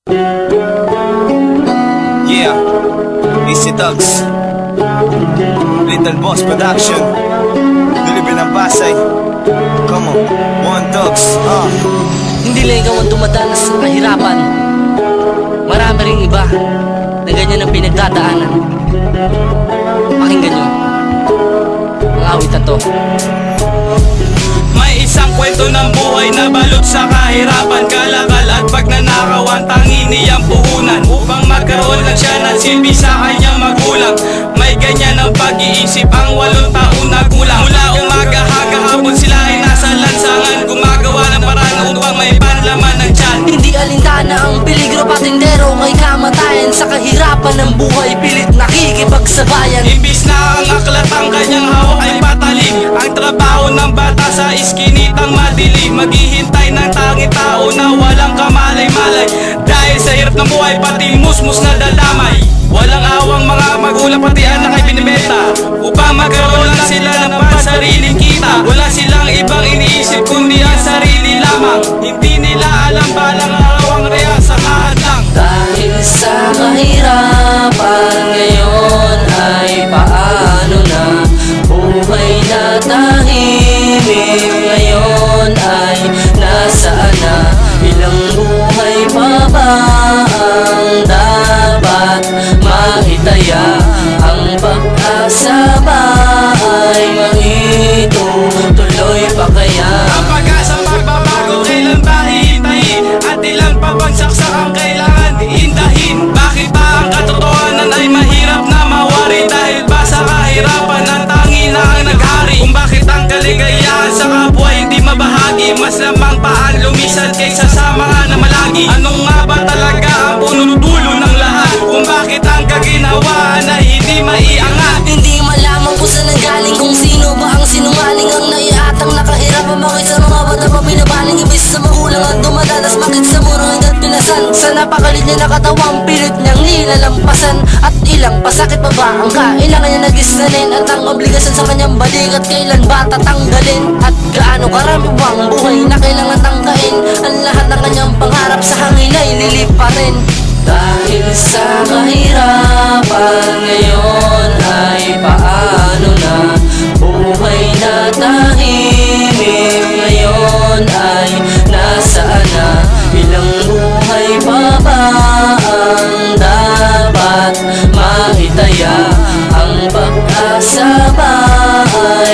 Yeah, Easy Thugs, Little Boss Production, Delivery ng Pasay. Come on, One Thugs. Hindi lang ikaw ang dumadanas sa kahirapan. Marami ring iba na ganyan ang pinagdadaanan. Pakinggan nyo ang awit na to. May isang kwento ng buhay na balot sa kahirapan, kalakal at pagnanakaw ang tanging niyang puhunan. Upang magkaroon lang siya ng silbi sa kanyang magulang, may ganyan ang pag-iisip ang 8 taon na gulang. Mula umaga hanggang hapon sila ay nasa lansangan, gumagawa ng paraan upang may panlaman ng tiyan. Hindi alintana ang peligro, patindero kay kamatayan. Sa kahirapan ng buhay, pilit nakikipagsabayan. Imbis na ang aklat ang kanyang hawak ay patalim, ang trabaho ng bata sa iskinitang madilim. Maghihintay ng tanging tao na walang kamalay-malay, dahil sa hirap ng buhay pati musmus na dadamay. Walang awang mga magulang pati anak ay binibenta, upang magkaroon lang sila ng pansariling kita. Wala silang ibang iniisip kundi ang sarili lamang. Hindi nila alam balang araw ang real sa kahadlang. Dahil sa kahirapan ngayon ay paano na buhay na tahimik. Ngayon ay nasaan na, ilang buhay pa ba ang dapat maitaya? Ang pag-asa ba ay maitutuloy pa kaya? Ang pag-asang magbabago kailan ba hihintayin? At ilang pabagsaksak ang kailangan iindahin? Bakit ba ang katotohanan ay mahirap na mawari? Dahil ba sa kahirapan ang tanging na ang naghari? Kung bakit ang kaligayahan sa kapwa hindi mabahagi, mas lamang pa ang lumisan kaysa sa mga namalagi. Ano nga ba talaga ang punot-dulo ng lahat? Kung bakit ang kaginhawaan ay hindi maiangat? Hindi malaman kung saan nanggaling, kung sino ba ang sinungaling. Ang naiatang nakahirapan, bakit sa mga bata pa binabaling? Ibig sa magulang at dumadanas, bakit sa murang edad pinasan? Sa napakalit niya nakatawang, pilit niyang nilalampasan. At ilang pasakit pa ba ang kailangan niya nagisanin? At ang obligasyon sa kanyang balikat, kailan ba tatanggalin? At gaano karami bang buhay na kailangan tangkain? Ang lahat ng kanyang pangarap sa hangin ay liliparin. Dahil sa kahirapan ngayon ay paano na buhay na tahimik. Ngayon ay nasaan na, ilang buhay pa ba ang dapat maitaya? Ang pag-asa ba ay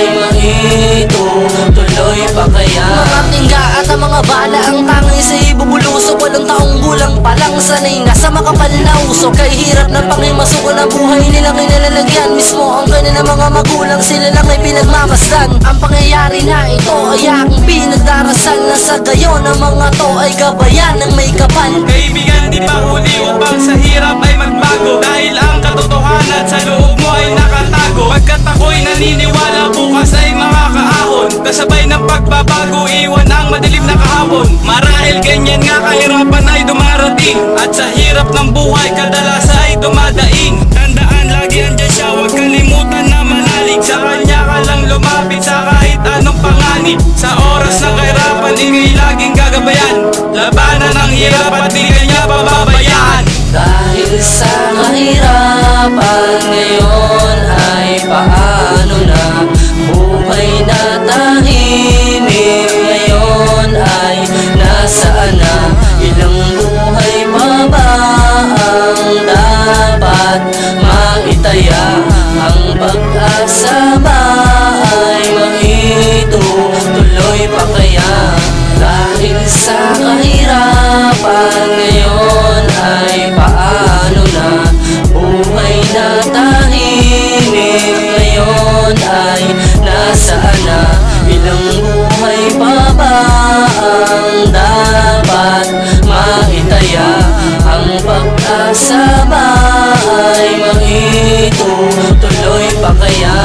maitutuloy pa kaya? Mga tingga at ang mga bala ang tanging sa ibubulusok. Walang taong gulang palang sanay na sa makapal na usok. Kay hirap ng pangimasuko na buhay nilang inalalagyan. Mismo ang kanilang mga magulang, sila lang ay pinagmamasdan. Ang pangyayari na ito ay aking pinagdarasal, na sa gayon ang mga to ay gabayan ng may kapal. Kaibigan, di ba huli upang sa hirap ay magbago? Dahil ang katotohanan sa loob mo ay nakatago. Pagkat ako'y naniniwala bukas ay makakaahon, kasabay ng pagbabago iwan ang madilim na kahapon. Marahil ganyan nga kahirapan ay dumarating, at sa hirap ng buhay kadalas ay dumadaing. Tandaan, lagi andyan siya, huwag kalimutan na manalig. Sa kanya ka lang lumapit sa kahit anong panganib. Sa oras ng kahirapan, ika'y laging gagabayan. Labanan ng hirap at di kanya pababayaan. Dahil sa kahirapan ngayon ay paano na buhay na tahimik. Ngayon ay nasaan na, ilang buhay pa ba ang dapat maitaya? Ang pag-asa ba ay maitutuloy pa kaya? Dahil sa kahirapan ngayon ay paano na buhay na tahimik. Ngayon ay nasaan na, ilang buhay pa ba ang dapat maitaya? Ang pag-asa ba ay maitutuloy pa kaya?